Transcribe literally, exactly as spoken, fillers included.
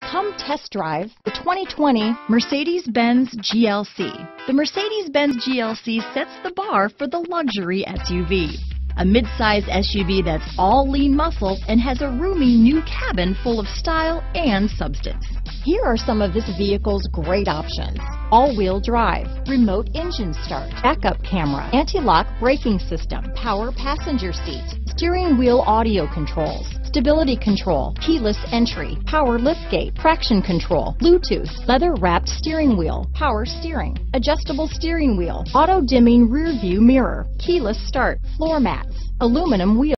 Come test drive the twenty twenty Mercedes-Benz G L C. The Mercedes-Benz G L C sets the bar for the luxury S U V. A mid-size S U V that's all lean muscle and has a roomy new cabin full of style and substance. Here are some of this vehicle's great options: all-wheel drive, remote engine start, backup camera, anti-lock braking system, power passenger seat, steering wheel audio controls, stability control, keyless entry, power liftgate, traction control, Bluetooth, leather-wrapped steering wheel, power steering, adjustable steering wheel, auto-dimming rear view mirror, keyless start, floor mats, aluminum wheels.